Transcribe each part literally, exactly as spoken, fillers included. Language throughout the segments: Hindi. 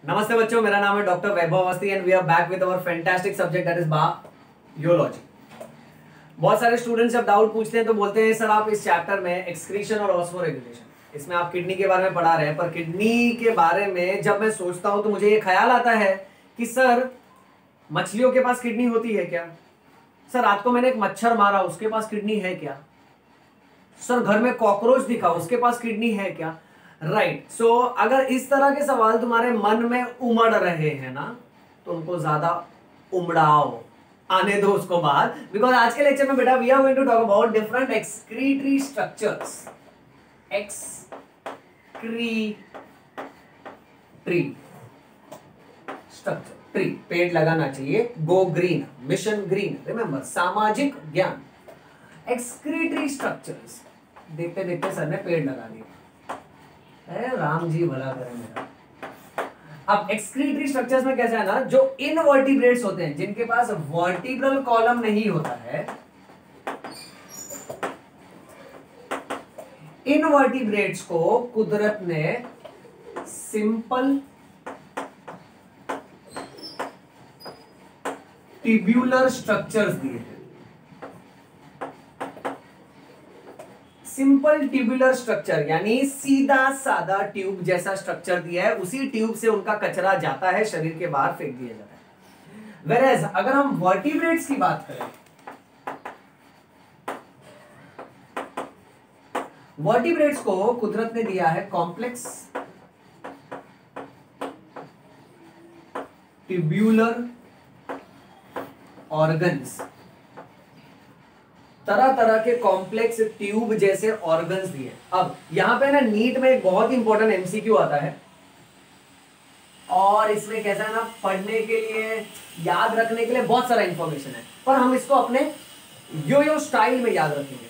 नमस्ते बच्चों, मेरा नाम है doctor Vaibhav Awasthi and we are back with our fantastic subject that is biology. बहुत सारे स्टूडेंट्स जब डाउट पूछते हैं तो बोलते हैं सर आप इस चैप्टर में एक्सक्रीशन और ऑस्मोरेगुलेशन, इसमें आप किडनी के बारे में पढ़ा रहे हैं, पर किडनी के बारे में जब मैं सोचता हूं तो मुझे ये ख्याल आता है कि सर मछलियों के पास किडनी होती है क्या? सर रात को मैंने एक मच्छर मारा, उसके पास किडनी है क्या? सर घर में कॉकरोच दिखा, उसके पास किडनी है क्या? Right right. सो so, अगर इस तरह के सवाल तुम्हारे मन में उमड़ रहे हैं ना, तो उनको ज्यादा उमड़ाओ, आने दो उसको बाहर। बिकॉज आज के लेक्चर में बेटा we are going to talk about different excretory structures. Excretory structure, tree पेड़ लगाना चाहिए, go green, mission green, remember सामाजिक ज्ञान। एक्सक्रीटरी स्ट्रक्चर्स, देखते देखते सर ने पेड़ लगा दिया, राम जी भला करें मेरा। अब एक्सक्रीटरी स्ट्रक्चर्स में कैसा है ना, जो इनवर्टिब्रेट्स होते हैं, जिनके पास वर्टिब्रल कॉलम नहीं होता है, इनवर्टिब्रेट्स को कुदरत ने सिंपल ट्यूब्यूलर स्ट्रक्चर्स दिए हैं। सिंपल ट्यूबुलर स्ट्रक्चर यानी सीधा सादा ट्यूब जैसा स्ट्रक्चर दिया है, उसी ट्यूब से उनका कचरा जाता है, शरीर के बाहर फेंक दिया जाता है। वेरेज अगर हम वर्टिब्रेट्स की बात करें, वर्टिब्रेट्स को कुदरत ने दिया है कॉम्प्लेक्स ट्यूब्यूलर ऑर्गन्स, तरह तरह के कॉम्प्लेक्स ट्यूब जैसे ऑर्गन्स दिए। अब यहां पे ना नीट में एक बहुत इंपॉर्टेंट एमसीक्यू आता है, और इसमें कैसा है ना, पढ़ने के लिए, याद रखने के लिए बहुत सारा इंफॉर्मेशन है, पर हम इसको अपने यो यो स्टाइल में याद रखेंगे।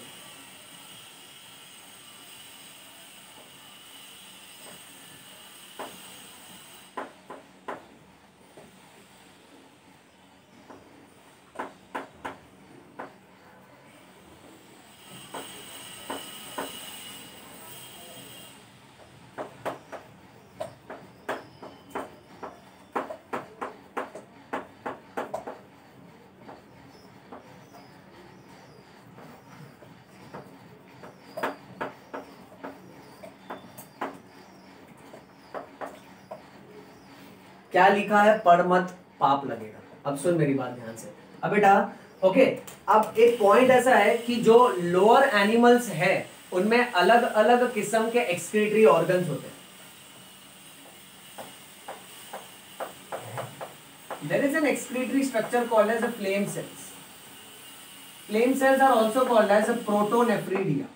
क्या लिखा है, पढ़ मत पाप लगेगा। अब सुन मेरी बात ध्यान से। अब बेटा ओके, अब एक पॉइंट ऐसा है कि जो लोअर एनिमल्स है उनमें अलग अलग किस्म के एक्सक्रीटरी ऑर्गन्स होते हैं। There is an excretory structure called as a flame cells. Flame cells are also called as a protonephridia.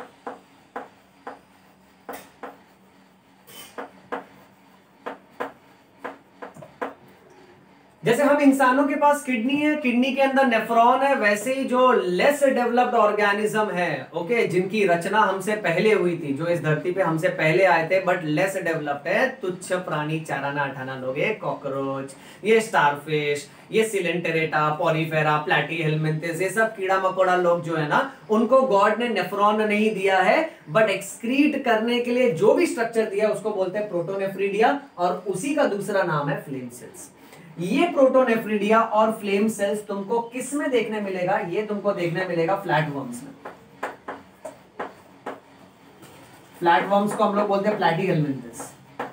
जैसे हम इंसानों के पास किडनी है, किडनी के अंदर नेफ्रॉन है, वैसे ही जो लेस डेवलप्ड ऑर्गेनिज्म है, ओके, जिनकी रचना हमसे पहले हुई थी, जो इस धरती पे हमसे पहले आए थे बट लेस डेवलप्ड है, तुच्छ प्राणी चाराना अठाना लोग, ये कॉकरोच, ये स्टारफिश, ये सिलेंटेरेटा, पॉलीफेरा, प्लैटीहेलमिंथस, ये सब कीड़ा मकोड़ा लोग जो है ना, उनको गॉड ने नेफ्रॉन नहीं दिया है, बट एक्सक्रीट करने के लिए जो भी स्ट्रक्चर दिया उसको बोलते हैं प्रोटोनेफ्रिडिया, और उसी का दूसरा नाम है फ्लेम सेल्स। ये प्रोटोनेफ्रिडिया और फ्लेम सेल्स तुमको किस में देखने मिलेगा? ये तुमको देखने मिलेगा फ्लैटवर्म्स में। फ्लैटवर्म्स को हम लोग बोलते हैं प्लैटीहेलमिंथस।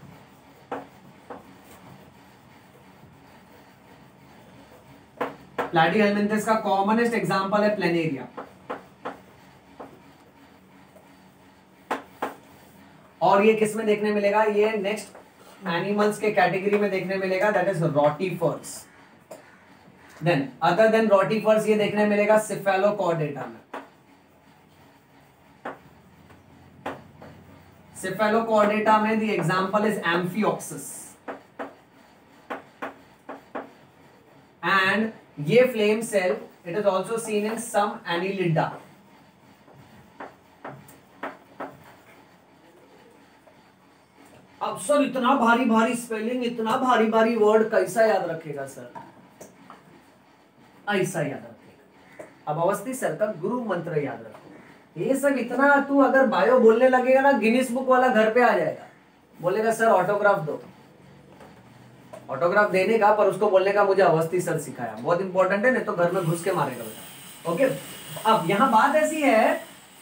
प्लैटीहेलमिंथस का कॉमनेस्ट एग्जांपल है प्लेनेरिया, और ये किस में देखने मिलेगा? ये नेक्स्ट एनिमल्स के कैटेगरी में देखने मिलेगा, that is rotifers. Then other than rotifers ये देखने मिलेगा सिफेलोकॉर्डेटा में। सिफेलोकॉर्डेटा में the example is amphioxus, and ये flame cell it is also seen in some annelida. अब सर इतना भारी भारी स्पेलिंग, इतना भारी भारी वर्ड कैसा याद रखेगा सर? ऐसा याद रखेगा। अब अवस्थी सर का गुरु मंत्र याद रखो। ये सब इतना तू अगर बायो बोलने लगेगा ना, गिनीज बुक वाला घर पे आ जाएगा, बोलेगा सर ऑटोग्राफ दो। ऑटोग्राफ देने का, पर उसको बोलने का मुझे अवस्थी सर सिखाया, बहुत इंपॉर्टेंट है, नहीं तो घर में घुस के मारेगा बेटा। ओके, अब यहां बात ऐसी है,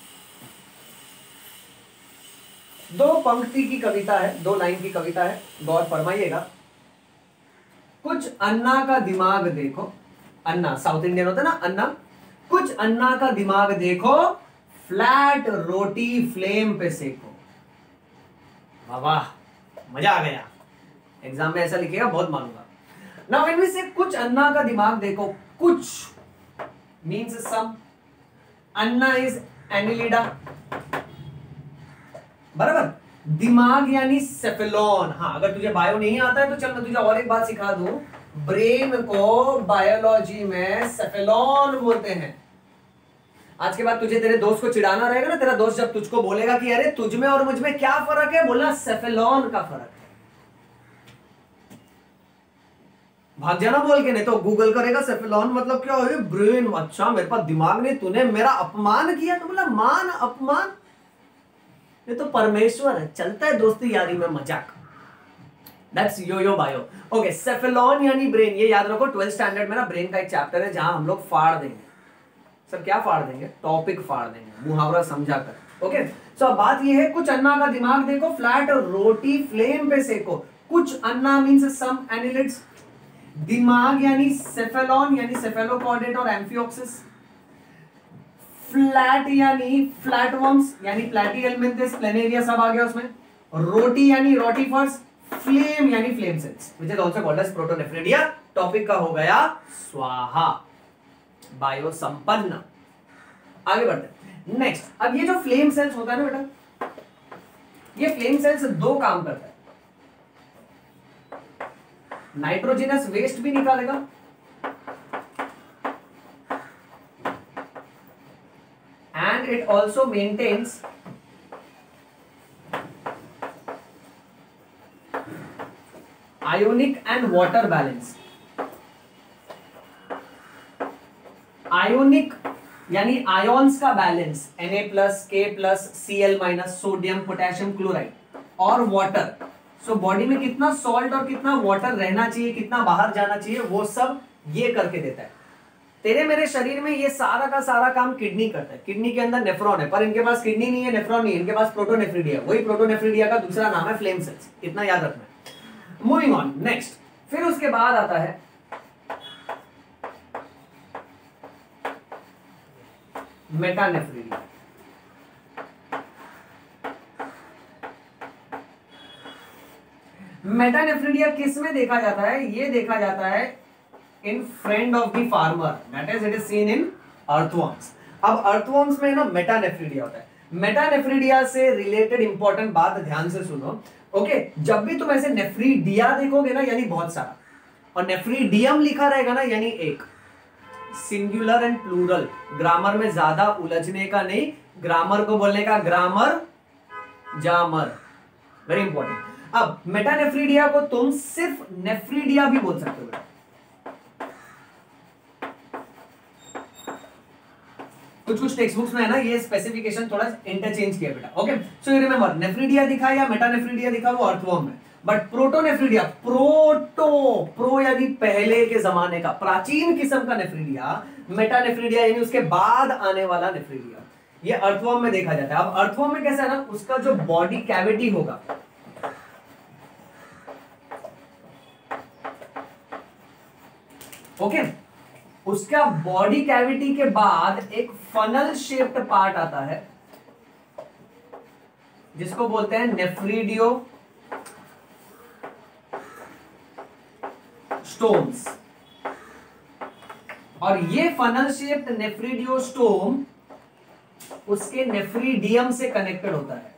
दो पंक्ति की कविता है, दो लाइन की कविता है, गौर फरमाइएगा। कुछ अन्ना का दिमाग देखो, अन्ना साउथ इंडियन होता है ना, अन्ना। कुछ अन्ना का दिमाग देखो, फ्लैट रोटी फ्लेम पे सेको। वाह वाह, मजा आ गया। एग्जाम में ऐसा लिखेगा, बहुत मानूंगा। नाउ व्हेन वी से कुछ अन्ना का दिमाग देखो, कुछ means some, Anna is annelida, बराबर। दिमाग यानी सेफेलॉन। हाँ, अगर तुझे बायो नहीं आता है तो चल मैं तुझे और एक बात सिखा दूं, ब्रेन को बायोलॉजी में सेफेलॉन बोलते हैं। आज के बाद तुझे तेरे दोस्त को चिढ़ाना रहेगा ना, तेरा दोस्त जब तुझको बोलेगा कि अरे तुझ में और मुझ में क्या फर्क है, बोलना सेफेलॉन का फर्क है। भाग जाना बोल के, नहीं तो गूगल करेगा सेफेलॉन मतलब क्या है, ब्रेन। अच्छा, मेरे पास दिमाग नहीं, तूने मेरा अपमान किया, तो बोला मान अपमान, ये तो परमेश्वर है। चलता है दोस्ती यारी में मजाक। That's yo yo bio. Okay, cephalon यानी ब्रेन, ये याद रखो। ट्वेल्थ स्टैंडर्ड में ना ब्रेन का एक चैप्टर है जहां हम लोग फाड़ देंगे। सर क्या फाड़ देंगे? टॉपिक फाड़ देंगे, मुहावरा समझा कर। ओके, सो अब बात ये है, कुछ अन्ना का दिमाग देखो, फ्लैट रोटी फ्लेम पे सेको। कुछ अन्ना मींस सम एनिलिड्स, दिमाग यानी सेफेलॉन यानी सेफेलोकॉर्डेट और एम्फियोक्सिस, फ्लैट यानी फ्लैटवर्म्स यानी प्लैटीहेल्मिन्थेस, प्लेनेरिया सब आ गया उसमें। रोटी यानी रोटीफर्स, फ्लेम यानी flame cells which is also called as protonephridia. Topic का हो गया स्वाहा, बायो संपन्न। आगे बढ़ते हैं नेक्स्ट। अब ये जो फ्लेम सेल्स होता है ना बेटा, ये फ्लेम सेल्स दो काम करता है, नाइट्रोजनस वेस्ट भी निकालेगा and it also maintains ionic and water balance। Ionic यानी आयोन्स का balance, Na plus, K plus, Cl minus, sodium, potassium chloride और वाटर। सो बॉडी में कितना सॉल्ट और कितना वाटर रहना चाहिए, कितना बाहर जाना चाहिए, वो सब ये करके देता है। तेरे मेरे शरीर में ये सारा का सारा काम किडनी करता है। किडनी के अंदर नेफ्रॉन है, पर इनके पास किडनी नहीं है, नेफ्रॉन नहीं है, इनके पास प्रोटोनेफ्रिडिया। वही प्रोटोनेफ्रिडिया का दूसरा नाम है फ्लेम सेल्स, इतना याद रखना है। मूविंग ऑन नेक्स्ट, फिर उसके बाद आता है मेटानेफ्रिडिया। मेटानेफ्रिडिया किस में देखा जाता है? ये देखा जाता है in friend of the farmer, that is it is seen in earthworms. अब अर्थवर्म्स में ना मेटानेफ्रिडिया होता है। मेटानेफ्रिडिया से रिलेटेड इंपॉर्टेंट बात ध्यान से सुनो। Okay okay? जब भी तुम ऐसे नेफ्रीडिया देखोगे ना यानी बहुत सारा, और नेफ्रीडियम लिखा रहेगा ना यानी एक। सिंगुलर एंड प्लूरल, ग्रामर में ज्यादा उलझने का नहीं, ग्रामर को बोलने का ग्रामर जामर, वेरी इंपॉर्टेंट। अब मेटानेफ्रिडिया को तुम सिर्फ नेफ्रीडिया भी बोल सकते हो। कुछ कुछ टेक्स्ट बुक्स में है ना ये स्पेसिफिकेशन थोड़ा इंटरचेंज किया बेटा। Okay, so you remember nephridia दिखा या मेटानेफ्रिडिया दिखा वो अर्थवर्म है, बट प्रोटोनेफ्रिडिया, प्रोटो, प्रो यानी पहले के जमाने का, प्राचीन किस्म का नेफ्रिडिया, मेटानेफ्रिडिया यानी उसके बाद आने वाला नेफ्रिडिया, ये अर्थवर्म में देखा जाता है। अब अर्थवर्म में कैसा है ना, उसका जो बॉडी कैविटी होगा, ओके okay? उसका बॉडी कैविटी के बाद एक फनल शेप्ड पार्ट आता है जिसको बोलते हैं नेफ्रीडियो स्टोम्स। और ये फनल शेप्ड नेफ्रीडियोस्टोम उसके नेफ्रीडियम से कनेक्टेड होता है,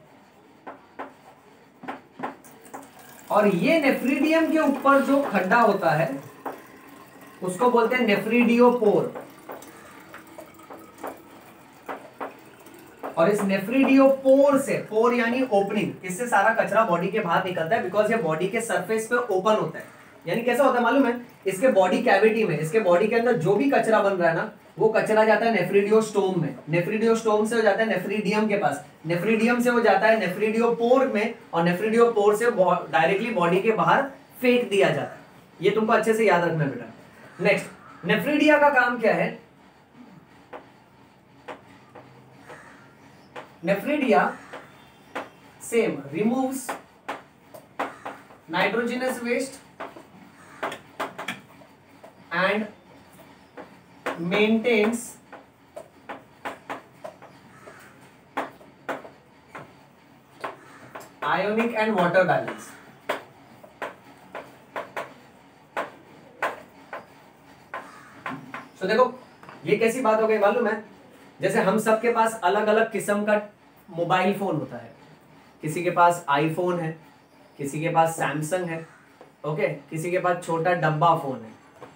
और ये नेफ्रीडियम के ऊपर जो खड्डा होता है उसको बोलते हैं नेफ्रीडियोपोर। और इस नेफ्रीडियोपोर से, पोर यानी ओपनिंग, इससे सारा कचरा बॉडी के बाहर निकलता है, बिकॉज ये बॉडी के सरफेस पे ओपन होता है। यानी कैसा होता है मालूम है, इसके बॉडी कैविटी में, इसके बॉडी के अंदर जो भी कचरा बन रहा है ना, वो कचरा जाता है नेफ्रीडियोस्टोम में, नेफ्रीडियोस्टोम से हो जाता है नेफ्रीडियम के पास, नेफ्रीडियम से हो जाता है नेफ्रीडियोपोर में, और नेफ्रीडियोपोर से डायरेक्टली बॉडी के बाहर फेंक दिया जाता है। ये तुमको अच्छे से याद रखना है बेटा। नेक्स्ट, नेफ्रिडिया का काम क्या है? Nephridia same removes nitrogenous waste and maintains ionic and water balance। so देखो ये कैसी बात हो गई मालूम है? जैसे हम सबके पास अलग अलग किस्म का मोबाइल फोन होता है। किसी के पास आईफोन है, किसी के पास सैमसंग है, ओके, किसी के पास छोटा डब्बा फोन है,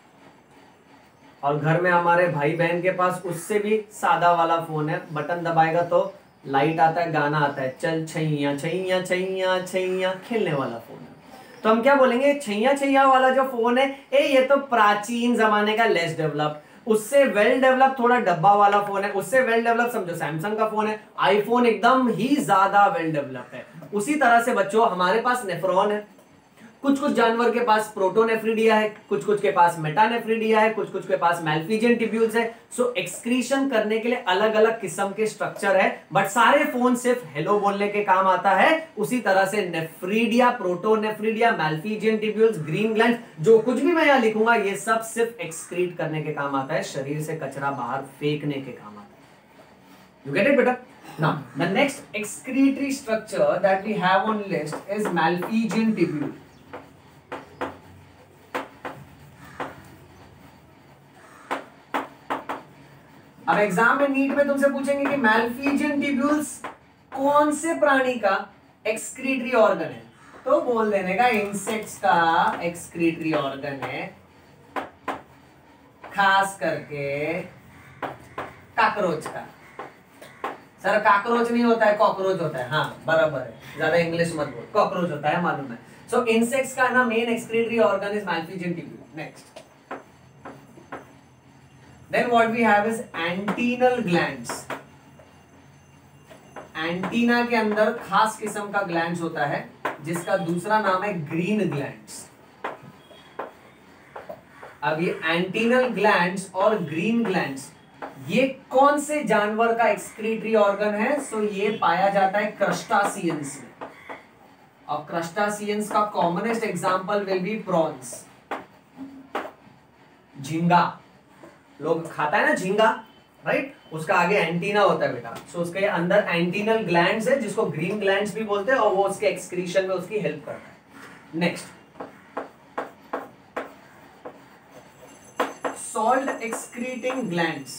और घर में हमारे भाई बहन के पास उससे भी सादा वाला फोन है, बटन दबाएगा तो लाइट आता है, गाना आता है, चल छैया छैया छैया छैया, खेलने वाला फोन है। तो हम क्या बोलेंगे? छैया छैया वाला जो फोन है, ए ये तो प्राचीन जमाने का लेस डेवलप। उससे वेल डेवलप थोड़ा डब्बा वाला फोन है, उससे वेल डेवलप समझो सैमसंग का फोन है, आईफोन एकदम ही ज्यादा वेल डेवलप है। उसी तरह से बच्चों हमारे पास नेफ्रॉन है, कुछ कुछ जानवर के पास प्रोटोनेफ्रिडिया है, कुछ कुछ के पास मेटानेफ्रिडिया है, कुछ कुछ के पास मैल्फिजियन ट्यूब्यूल्स है। सो एक्सक्रीशन करने के लिए अलग अलग किस्म के स्ट्रक्चर है, बट सारे फोन सिर्फ हेलो बोलने के काम आता है। उसी तरह से nephridia, protonephridia, Malpighian tubules, green gland, जो कुछ भी मैं यहां लिखूंगा ये सब सिर्फ एक्सक्रीट करने के काम आता है, शरीर से कचरा बाहर फेंकने के काम आता है। यू गेट इट बेटा? Now, the next excretory structure that we have on list is Malpighian tubule. अब एग्जाम में नीट में तुमसे पूछेंगे कि मैल्फिजियन ट्यूब्यूल्स कौन से प्राणी का एक्सक्रीटरी ऑर्गन है, तो बोल देने का इंसेक्ट्स का एक्सक्रीटरी ऑर्गन है, खास करके कॉकरोच का। सर कॉकरोच नहीं होता है, कॉकरोच होता है। हाँ बराबर है, ज्यादा इंग्लिश मत बोल, कॉकरोच होता है, मालूम है। सो इंसेक्ट्स का ना main excretory organ is Malpighian tubule. Next, then what we have is antennal glands। Antenna के अंदर खास किस्म का ग्लैंड्स होता है जिसका दूसरा नाम है ग्रीन ग्लैंड्स। अब ये एंटीनल ग्लैंड्स और ग्रीन ग्लैंड्स ये कौन से जानवर का एक्सक्रीटरी ऑर्गन है? सो ये पाया जाता है क्रस्टासियंस में, और क्रस्टासियंस का commonest example will be prawns. झींगा लोग खाता है ना, झींगा, राइट, उसका आगे एंटीना होता है बेटा। सो उसके अंदर एंटीनल ग्लैंड्स है जिसको ग्रीन ग्लैंड्स भी बोलते हैं, और वो उसके एक्सक्रीशन में उसकी हेल्प करता है। Next, salt excreting glands.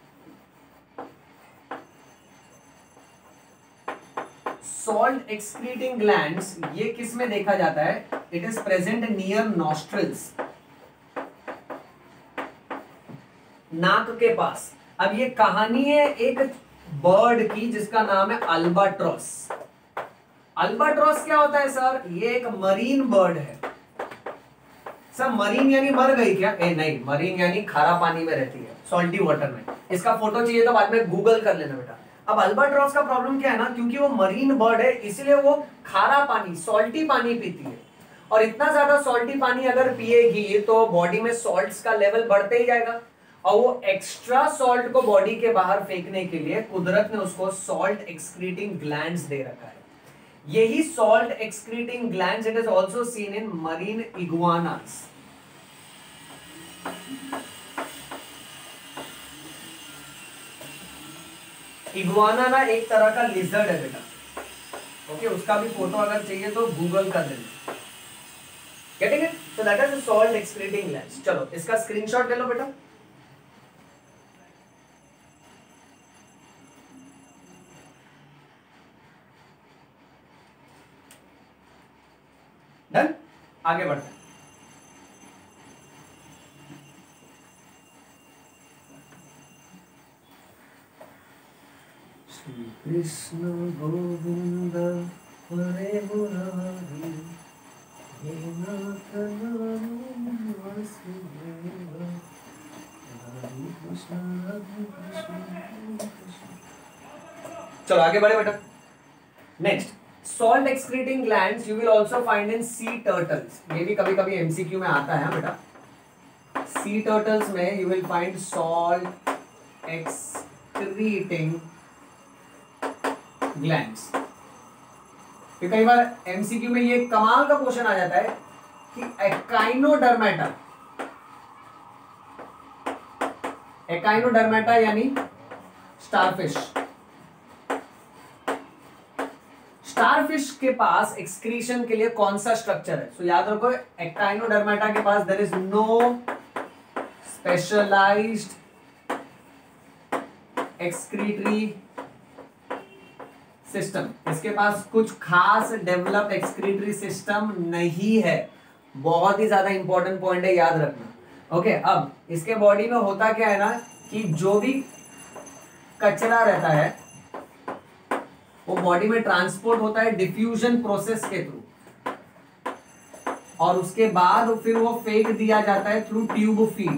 Salt excreting glands ये किस में देखा जाता है? It is present near nostrils, नाक के पास। अब ये कहानी है एक बर्ड की जिसका नाम है अल्बाट्रॉस। अल्बाट्रॉस क्या होता है सर? ये एक मरीन बर्ड है। सर मरीन यानी मर गई क्या? ए नहीं, मरीन यानी खारा पानी में रहती है, सॉल्टी वाटर में। इसका फोटो चाहिए तो बाद में गूगल कर लेना बेटा। अब अल्बाट्रॉस का प्रॉब्लम क्या है ना, क्योंकि वो मरीन बर्ड है इसलिए वो खारा पानी, सॉल्टी पानी पीती है, और इतना ज्यादा सॉल्टी पानी अगर पिएगी तो बॉडी में सॉल्ट्स का लेवल बढ़ते ही जाएगा, और वो एक्स्ट्रा सॉल्ट को बॉडी के बाहर फेंकने के लिए कुदरत ने उसको सॉल्ट एक्सक्रीटिंग ग्लैंड्स दे रखा है। यही salt excreting glands it is also seen in marine iguanas. Iguana ना एक तरह का लिजर्ड है बेटा, ओके, उसका भी फोटो अगर चाहिए तो गूगल कर लेना। Getting it? So that is salt excreting glands. चलो इसका स्क्रीनशॉट ले लो बेटा। डन, आगे बढ़ते हैं। श्री कृष्ण गोविंद हरे मुरारी, हे नाथ नाम वासुदेव, हरे कृष्ण हरे कृष्ण। चलो आगे बढ़े बेटा। Next, salt excreting glands you will also find in sea turtles. ये भी कभी कभी एमसीक्यू में आता है बेटा. सी टर्टल्स में you will find salt excreting glands. कई बार एमसीक्यू में ये कमाल का क्वेश्चन आ जाता है कि एकाइनोडर्मेटा, एकाइनोडर्मेटा यानी स्टारफिश. स्टारफिश के पास एक्सक्रीशन के लिए कौन सा स्ट्रक्चर है? सो so, याद रखो एकाइनोडर्मेटा के पास there is no specialised excretory system. इसके पास कुछ खास डेवलप्ड एक्सक्रीटरी सिस्टम नहीं है. बहुत ही ज्यादा इंपॉर्टेंट पॉइंट है, याद रखना. ओके okay, अब इसके बॉडी में होता क्या है ना कि जो भी कचरा रहता है वो बॉडी में ट्रांसपोर्ट होता है डिफ्यूजन प्रोसेस के थ्रू, और उसके बाद फिर वो फेंक दिया जाता है थ्रू ट्यूब फीड.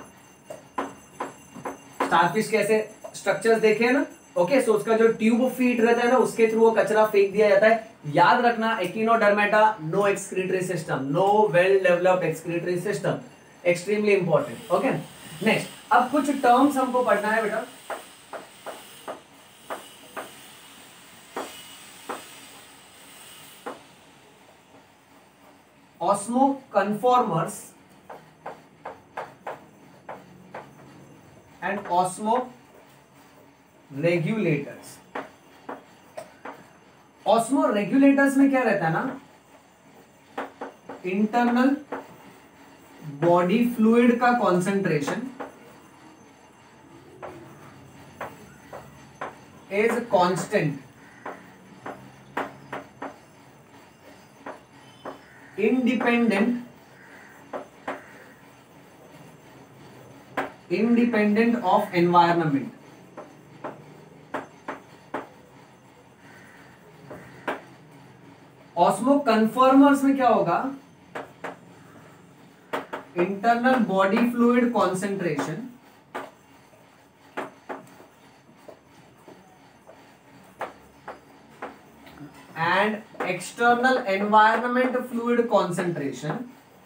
स्टारफिश के ऐसे स्ट्रक्चर्स देखे हैं ना. ओके सो उसका जो ट्यूब फीड रहता है ना उसके थ्रू वो कचरा फेंक दिया जाता है. याद रखना echinodermata no excretory system, no well developed excretory system. Extremely important. Okay next, अब कुछ टर्म्स हमको पढ़ना है बेटा. Osmoconformers and osmoregulators. Osmoregulators में क्या रहता है ना, इंटरनल बॉडी फ्लूइड का concentration is constant independent independent of environment. Osmoconformers में क्या होगा, internal body fluid concentration and external environment fluid concentration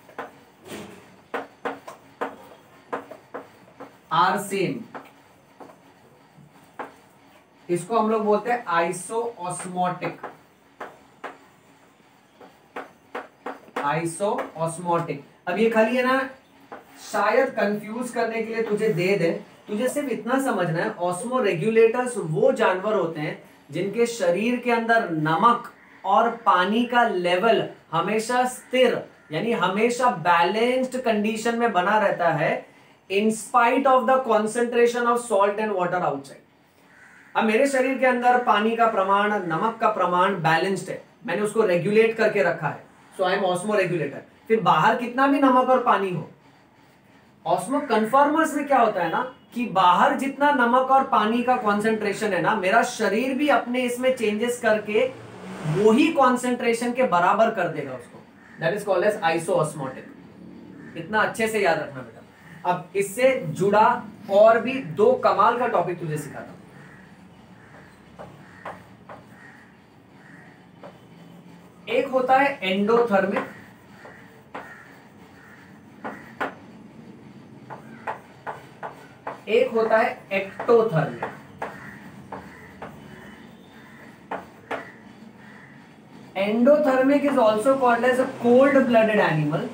are same. इसको हम लोग बोलते हैं आइसोऑस्मोटिक. आइसोऑस्मोटिक. अब ये खाली है ना शायद कंफ्यूज करने के लिए तुझे दे दे. तुझे सिर्फ इतना समझना है ऑस्मो रेगुलेटर्स वो जानवर होते हैं जिनके शरीर के अंदर नमक और पानी का लेवल हमेशा स्थिर यानी हमेशा बैलेंस्ड कंडीशन में बना रहता है in spite of the concentration of salt and water outside. अब मेरे शरीर के अंदर पानी का प्रमाण, नमक का प्रमाण बैलेंस्ड है, मैंने उसको रेगुलेट करके रखा है. So I am osmoregulator. फिर बाहर कितना भी नमक और पानी हो, ऑस्मो कन्फर्मर्स में क्या होता है ना कि बाहर जितना नमक और पानी का कॉन्सेंट्रेशन है ना, मेरा शरीर भी अपने इसमें चेंजेस करके वही कॉन्सेंट्रेशन के बराबर कर देगा उसको. That is called as isoosmotic. इतना अच्छे से याद रखना बेटा. अब इससे जुड़ा और भी दो कमाल का टॉपिक तुझे सिखाता हूं. एक होता है एंडोथर्मिक, एक होता है ectothermic. Endothermic is also called as a cold blooded animal.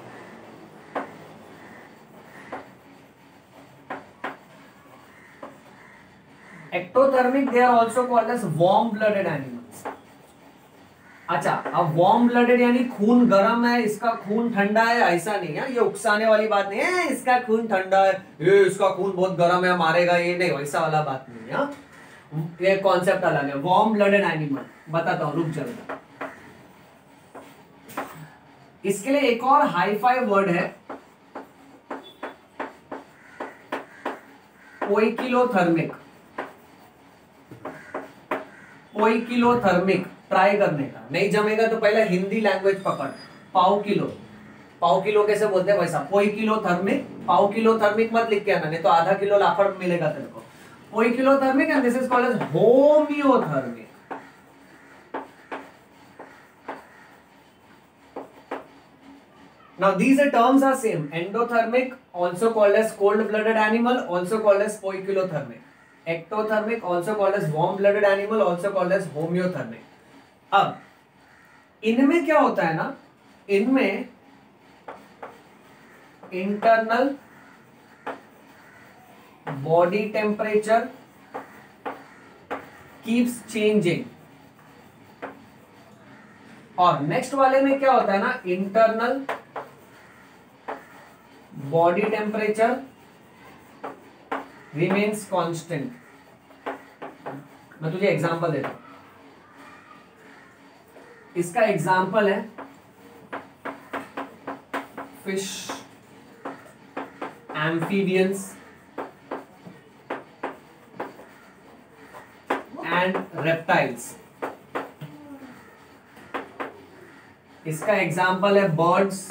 Ectothermic they are also called as warm blooded animals. अच्छा, अब वार्म ब्लडेड यानी खून गर्म है, इसका खून ठंडा है, ऐसा नहीं है. ये उकसाने वाली बात नहीं है, इसका खून ठंडा है, ये इसका खून बहुत गर्म है मारेगा, ये नहीं, वैसा वाला बात नहीं है. ये कॉन्सेप्ट अलग है. वार्म ब्लडेड एनिमल बताता हूं, रुक जाओ. इसके लिए एक और हाई फाई वर्ड है, पोइकिलोथर्मिक. पोइकिलोथर्मिक ट्राई करने का. नहीं जमेगा तो पहले हिंदी लैंग्वेज पकड़. पाव किलो, पाव किलो कैसे बोलते हैं वैसा. पोइकिलोथर्मिक, पाव किलोथर्मिक मत लिख के आना, नहीं तो आधा किलो लाफड़ मिलेगा तेरे को. Poikilothermic and this is called as homeothermic. Now these terms are same. Endothermic, also called as cold-blooded animal, also called as poikilothermic. Ectothermic, also called as warm-blooded animal, also called as homeothermic. अब इनमें क्या होता है ना, इनमें internal body temperature keeps changing, और नेक्स्ट वाले में क्या होता है ना, internal body temperature remains constant. मैं तुझे एग्जांपल देता हूं. इसका एग्जांपल है फिश, एम्फीबियंस एंड रेप्टाइल्स. इसका एग्जांपल है बर्ड्स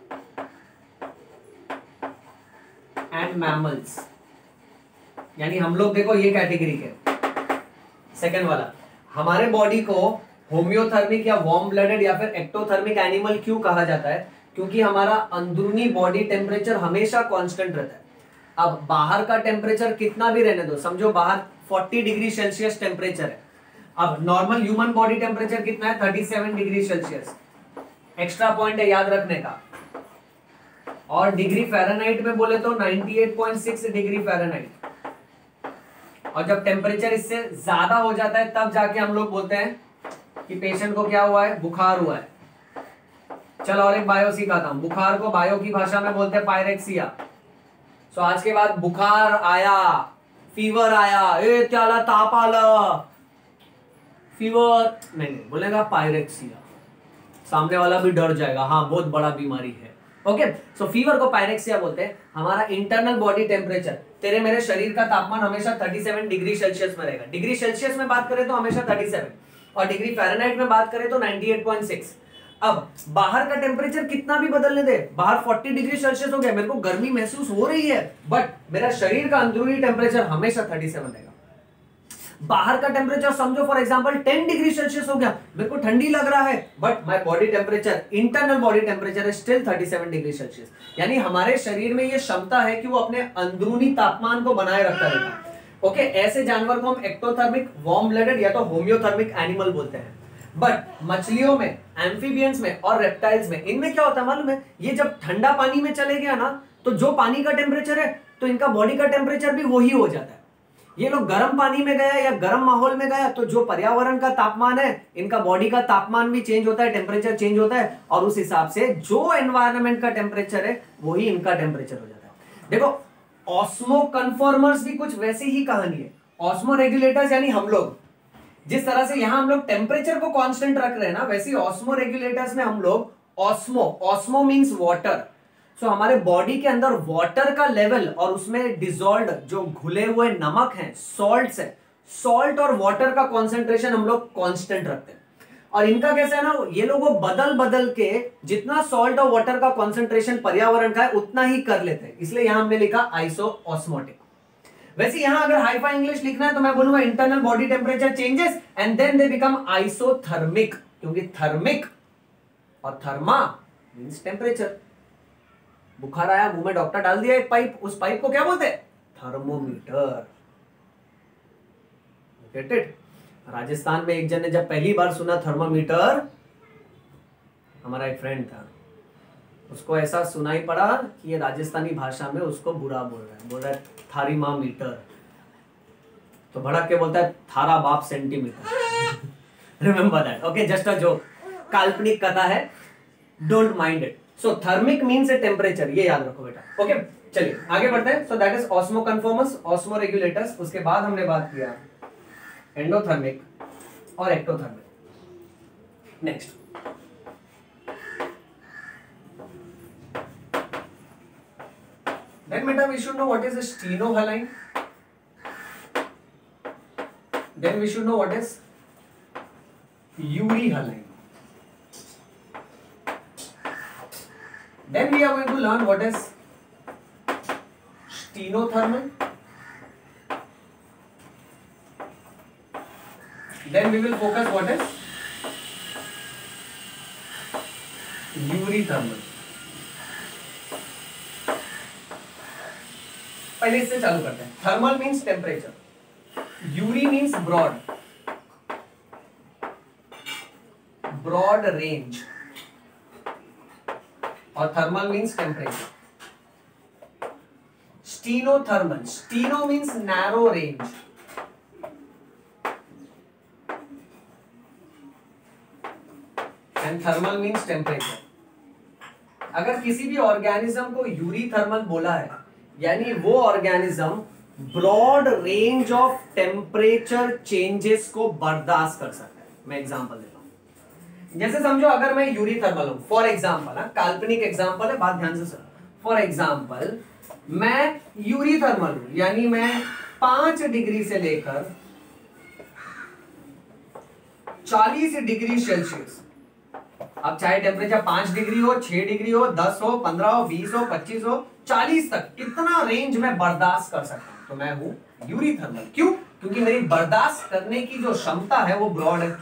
एंड मैमल्स. यानी हम लोग देखो ये कैटेगरी के. सेकंड वाला, हमारे बॉडी को होम्योथर्मिक या वार्म ब्लडेड या फिर एक्टोथर्मिक एनिमल क्यों कहा जाता है? क्योंकि हमारा अंदरूनी बॉडी टेम्परेचर हमेशा कांस्टेंट रहता है. अब बाहर का टेम्परेचर कितना भी रहने दो, समझो बाहर चालीस डिग्री सेल्सियस टेम्परेचर है. अब नॉर्मल ह्यूमन बॉडी टेम्परेचर कितना है? सैंतीस डिग्री सेल्सियस. एक्स्ट्रा पॉइंट है याद रखने का. और डिग्री फ़ारेनहाइट में बोले तो अट्ठानवे पॉइंट छह डिग्री फ़ारेनहाइट. और जब टेम्परेचर इससे ज्यादा हो जाता है तब जाके हम लोग बोलते हैं कि पेशेंट को क्या हुआ है? बुखार हुआ है. चलो और एक बायो सिखाता हूं. बुखार को बायो की भाषा में बोलते हैं पायरेक्सिया. सो आज के बाद बुखार आया, फीवर आया, ए त्याला ताप आला, फीवर नहीं बोलेगा, पायरेक्सिया. सामने वाला भी डर जाएगा, हाँ बहुत बड़ा बीमारी है. ओके, सो फीवर को पायरेक्सिया बोलते हैं. हमारा इंटरनल बॉडी टेम्परेचर, तेरे मेरे शरीर का तापमान हमेशा सैंतीस डिग्री सेल्सियस में रहेगा. डिग्री सेल्सियस में बात करें तो हमेशा सैंतीस, और डिग्री फ़ारेनहाइट में बात करें तो अट्ठानवे पॉइंट छह. अब बाहर का टेम्परेचर कितना भी बदलने दे, बाहर चालीस डिग्री सेल्सियस हो गया, मेरे को गर्मी महसूस हो रही है, बट मेरा शरीर का अंदरूनी टेम्परेचर हमेशा सैंतीस रहेगा. बाहर का टेम्परेचर समझो फॉर एग्जांपल दस डिग्री सेल्सियस हो गया, मेरे को ठंडी लग रहा है, but my body temperature, internal body temperature है स्टिल सैंतीस डिग्री सेल्सियस. यानी हमारे शरीर में ये क्षमता है कि वो अपने अंदरूनी तापमान को बनाए रखता रहता है. ओके, ऐसे जानवर को हम एक्टोथर्मिक, वार्म ब्लडेड या तो होम्योथर्मिक एनिमल बोलते हैं. बट मछलियों में, एम्फीबियंस में और रेप्टाइल्स में, इनमें क्या होता है मालूम है? ये जब ठंडा पानी में चले गया ना, तो जो पानी का टेम्परेचर है तो इनका बॉडी का टेम्परेचर भी वही हो जाता है. ये लोग गर्म पानी में गया या गर्म माहौल में गया तो जो पर्यावरण का तापमान है, इनका बॉडी का तापमान भी चेंज होता है, टेम्परेचर चेंज होता है, और उस हिसाब से जो एनवायरनमेंट का टेम्परेचर है वही इनका टेम्परेचर हो जाता है. देखो, ऑस्मो कन्फॉर्मर्स भी कुछ वैसी ही कहानी है. ऑस्मो रेगुलेटर्स यानी हम लोग जिस तरह से यहां हम लोग टेम्परेचर को कांस्टेंट रख रहे हैं ना, वैसे ऑस्मो रेगुलेटर्स में हम लोग osmo, osmo means water. So हमारे बॉडी के अंदर वाटर का लेवल और उसमें डिजॉल्व जो घुले हुए नमक हैं, सॉल्ट्स है, सॉल्ट और वाटर का कॉन्सेंट्रेशन हम लोग कांस्टेंट रखते हैं. और इनका कैसा है ना, ये लोग वो बदल बदल के जितना सॉल्ट और वाटर का कॉन्सेंट्रेशन पर्यावरण का है उतना ही कर लेते हैं. इसलिए यहां हमने लिखा आइसो ऑस्मोटिक. वैसे यहां अगर हाईफाई इंग्लिश लिखना है तो मैं बोलूंगा internal body temperature changes and then they become isothermic, क्योंकि थर्मिक और थर्मा मींस टेम्परेचर. बुखार आया, मुंह में डॉक्टर डाल दिया एक पाइप, उस पाइप को क्या बोलते हैं? थर्मोमीटर. Get it? राजस्थान में एक जन ने जब पहली बार सुना थर्मोमीटर, हमारा एक फ्रेंड था, उसको ऐसा सुनाई पड़ा कि ये राजस्थानी भाषा में उसको बुरा बोल रहा है, बोल रहा है थारी माँ मीटर. तो भड़क के बोलता है थारा बाप centimetre. Remember that. Okay, just a joke, काल्पनिक कथा है, don't mind it. So thermic means a temperature, ये याद रखो बेटा. ओके, चलिए आगे बढ़ते हैं. So that is osmoconformers, osmoregulators. उसके बाद हमने बात किया एंडोथर्मिक और ectothermic. Next, then beta we should know what is a stenohaline. Then we should know what is urehaline. Then we are going to learn what is stenothermal. Then we will focus what is urethermal. पहले इससे चालू करते हैं। Thermal means temperature, eury means broad, broad range, और thermal means temperature. Stenothermal, steno means narrow range, and thermal means temperature. अगर किसी भी ऑर्गेनिज्म को यूरी थर्मल बोला है यानी वो organism broad range of temperature changes को बर्दाश्त कर सकता है। मैं एग्जांपल देता हूं, जैसे समझो अगर मैं यूरी थर्मल हूं, फॉर एग्जांपल, काल्पनिक एग्जांपल है, बात ध्यान से सुनो। फॉर एग्जांपल मैं यूरी थर्मल हूं यानी मैं पांच डिग्री से लेकर चालीस डिग्री सेल्सियस, अब चाहे टेम्परेचर पांच डिग्री हो, छह डिग्री हो, दस हो, पंद्रह हो, बीस हो, पच्चीस हो, चालीस तक, कितना रेंज में बर्दाश्त कर सकता हूं, तो मैं हूं यूरी थर्मल। क्यों? क्योंकि मेरी बर्दाश्त करने की जो क्षमता है वो ब्रॉड है।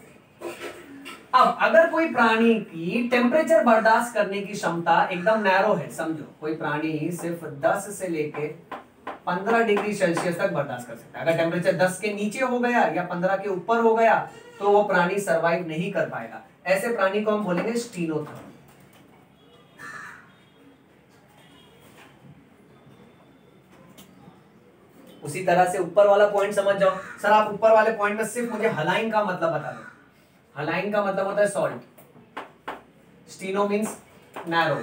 अब अगर कोई प्राणी की टेम्परेचर बर्दाश्त करने की क्षमता एकदम नैरो है, समझो कोई प्राणी सिर्फ दस से लेके पंद्रह डिग्री सेल्सियस तक बर्दाश्त कर सकता है। अगर टेम्परेचर दस के नीचे हो गया या पंद्रह के ऊपर हो गया तो वो प्राणी सरवाइव नहीं कर पाएगा। ऐसे प्राणी को हम बोलेंगे स्टीनोथर्मल। उसी तरह से ऊपर वाला पॉइंट समझ जाओ। सर आप ऊपर वाले पॉइंट में सिर्फ मुझे हलाइन का मतलब बता दो। हलाइन का मतलब होता है सॉल्ट, स्टीनो मीन्स नैरो,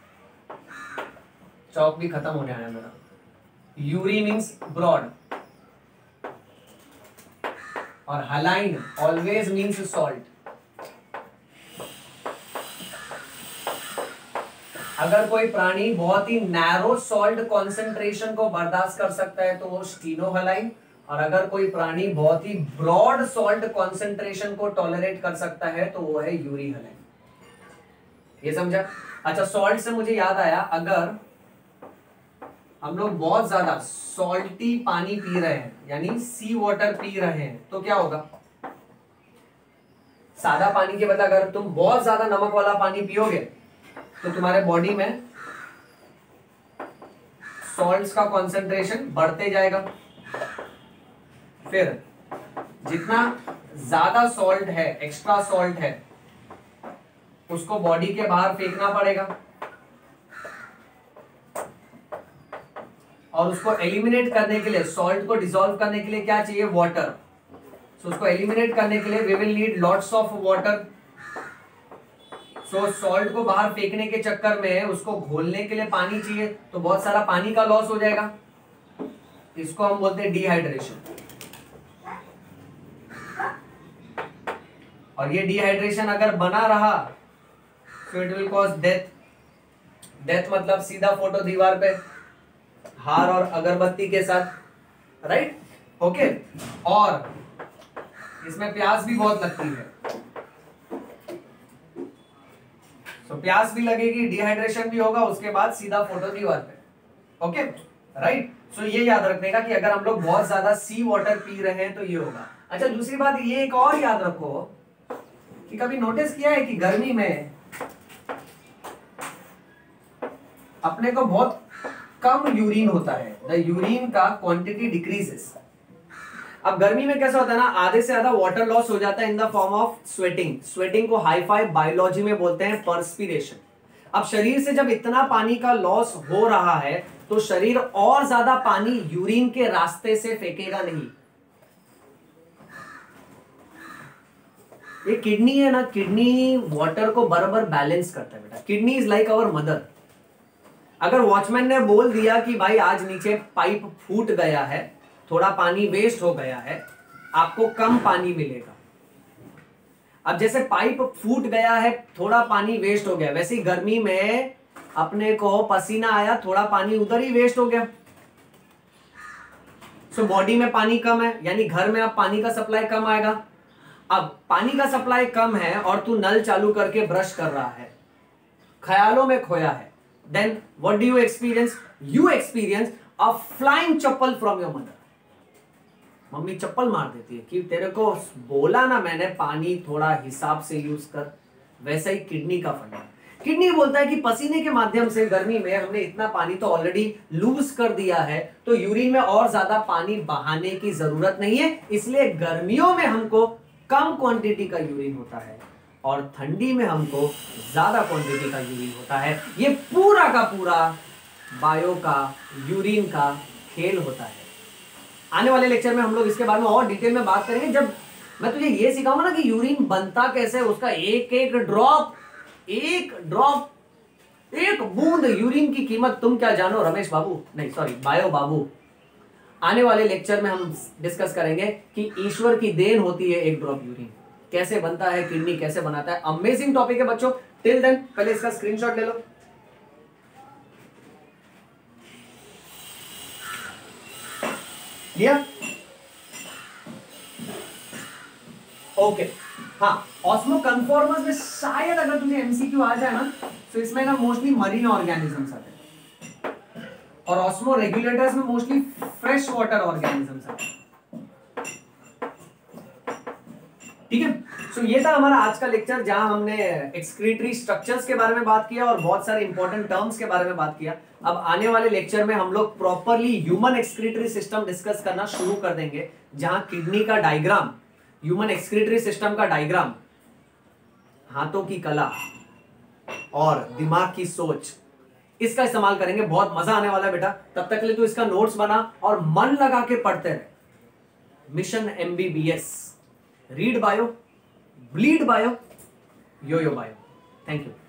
चौक भी खत्म होने आया मेरा। यूरी मीन्स ब्रॉड, और हलाइन ऑलवेज मीन्स सॉल्ट। अगर कोई प्राणी बहुत ही नैरो सॉल्ट कॉन्सेंट्रेशन को बर्दाश्त कर सकता है तो वो स्टीनोहलाइन, और अगर कोई प्राणी बहुत ही ब्रॉड सॉल्ट कॉन्सेंट्रेशन को टॉलरेट कर सकता है तो वो है यूरी हलाइन। ये समझा? अच्छा, सॉल्ट से मुझे याद आया, अगर हम लोग बहुत ज्यादा सॉल्टी पानी पी रहे हैं यानी सी वाटर पी रहे हैं तो क्या होगा? सादा पानी के बदले अगर तुम बहुत ज्यादा नमक वाला पानी पियोगे तो तुम्हारे बॉडी में सॉल्ट्स का कॉन्सेंट्रेशन बढ़ते जाएगा। फिर जितना ज्यादा सॉल्ट है, एक्स्ट्रा सॉल्ट है, उसको बॉडी के बाहर फेंकना पड़ेगा, और उसको एलिमिनेट करने के लिए, सॉल्ट को डिसॉल्व करने के लिए क्या चाहिए? वाटर। सो उसको एलिमिनेट करने के लिए we will need lots of water. So salt को बाहर फेंकने के चक्कर में उसको घोलने के लिए पानी चाहिए, तो बहुत सारा पानी का लॉस हो जाएगा। इसको हम बोलते हैं डिहाइड्रेशन। और ये डिहाइड्रेशन अगर बना रहा तो it will cause death. Death मतलब सीधा फोटो दीवार पे हार और अगरबत्ती के साथ, राइट? ओके। और इसमें प्यास भी बहुत लगती है, तो प्यास भी लगेगी, डिहाइड्रेशन भी होगा, उसके बाद सीधा फोटो दीवार पे। Okay, right? सो ये याद रखने का कि अगर हम लोग बहुत ज्यादा सी वाटर पी रहे हैं तो ये होगा। अच्छा, दूसरी बात ये एक और याद रखो कि कभी नोटिस किया है कि गर्मी में अपने को बहुत कम यूरिन होता है, द यूरिन का क्वांटिटी डिक्रीजेस। अब गर्मी में कैसा होता है ना, आधे से ज्यादा वाटर लॉस हो जाता है in the form of sweating. Sweating को हाई फाई बायोलॉजी में बोलते हैं पर्स्पिरेशन। अब शरीर से जब इतना पानी का लॉस हो रहा है तो शरीर और ज्यादा पानी यूरिन के रास्ते से फेंकेगा नहीं। ये किडनी है ना, किडनी वाटर को बराबर बैलेंस करता है बेटा। Kidney is like our mother. अगर वॉचमैन ने बोल दिया कि भाई आज नीचे पाइप फूट गया है, थोड़ा पानी वेस्ट हो गया है, आपको कम पानी मिलेगा। अब जैसे पाइप फूट गया है, थोड़ा पानी वेस्ट हो गया, वैसे ही गर्मी में अपने को पसीना आया, थोड़ा पानी उधर ही वेस्ट हो गया। सो बॉडी में पानी कम है यानी घर में अब पानी का सप्लाई कम आएगा। अब पानी का सप्लाई कम है और तू नल चालू करके ब्रश कर रहा है, ख्यालों में खोया है, then what do you experience? You experience a flying chappal from your mother. Mummy चप्पल मार देती है कि तेरे को बोला ना मैंने पानी थोड़ा हिसाब से यूज कर। वैसा ही किडनी का फंडा। किडनी बोलता है कि पसीने के माध्यम से गर्मी में हमने इतना पानी तो ऑलरेडी लूज कर दिया है, तो यूरिन में और ज्यादा पानी बहाने की जरूरत नहीं है, इसलिए गर्मियों में हमको कम क्वांटिटी का यूरिन होता है और ठंडी में हमको ज्यादा क्वांटिटी का यूरिन होता है। ये पूरा का पूरा बायो का यूरिन का खेल होता है। आने वाले लेक्चर में हम लोग इसके बारे में और डिटेल में बात करेंगे। जब मैं तुझे ये सिखाऊंगा ना कि यूरिन बनता कैसे, उसका एक एक ड्रॉप एक ड्रॉप एक बूंद यूरिन की कीमत तुम क्या जानो रमेश बाबू, नहीं सॉरी बायो बाबू। आने वाले लेक्चर में हम डिस्कस करेंगे कि ईश्वर की देन होती है एक ड्रॉप यूरिन, कैसे बनता है, किडनी कैसे बनाता है। अमेजिंग टॉपिक है बच्चों। टिल देन पहले इसका स्क्रीनशॉट ले लो। लिया? Okay okay. हाँ, ऑस्मो कन्फॉर्मर्स में शायद अगर तुझे एमसीक्यू आ जाए ना, तो इसमें ना मोस्टली मरीन ऑर्गेनिजम्स आते हैं और ऑस्मो रेगुलेटर्स में मोस्टली फ्रेश वाटर ऑर्गेनिजम्स आते हैं। ठीक है, सो ये था हमारा आज का लेक्चर, जहां हमने एक्सक्रीटरी स्ट्रक्चर्स के बारे में बात किया और बहुत सारे इंपॉर्टेंट टर्म्स के बारे में बात किया। अब आने वाले लेक्चर में हम लोग properly human excretory system discuss करना शुरू कर देंगे, जहां किडनी का डायग्राम, ह्यूमन एक्सक्रीटरी सिस्टम का डायग्राम, हाथों की कला और दिमाग की सोच, इसका इस्तेमाल करेंगे। बहुत मजा आने वाला है बेटा। तब तक के लिए तो इसका नोट्स बना और मन लगा के पढ़ते रहे। Mission MBBS, read bio, bleed bio, yo yo bio. Thank you.